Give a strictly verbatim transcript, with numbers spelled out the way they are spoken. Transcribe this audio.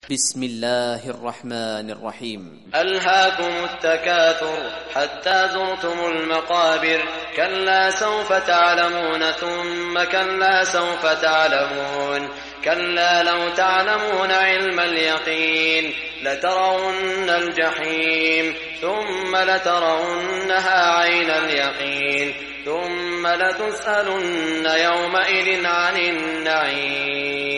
بسم الله الرحمن الرحيم. ألهاكم التكاثر حتى زرتم المقابر، كلا سوف تعلمون ثم كلا سوف تعلمون، كلا لو تعلمون علم اليقين لترون الجحيم ثم لترونها عين اليقين ثم لتسألن يومئذ عن النعيم.